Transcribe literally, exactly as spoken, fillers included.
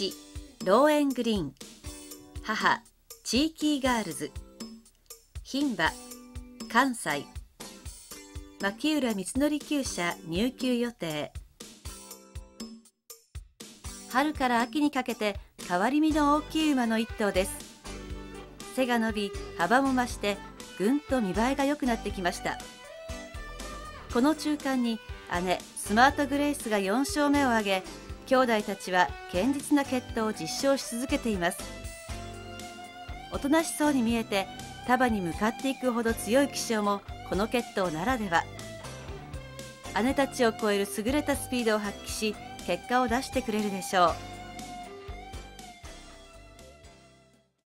父ローエングリーン、母チーキーガールズ、牝馬関西、牧浦光則厩舎入厩予定。春から秋にかけて変わり身の大きい馬の一頭です。背が伸び幅も増してぐんと見栄えが良くなってきました。この中間に姉スマートグレイスがよん勝目を挙げ、兄弟たちは堅実な決闘を実証し続けています。おとなしそうに見えて束に向かっていくほど強い騎手もこの決闘ならでは。姉たちを超える優れたスピードを発揮し結果を出してくれるでしょう。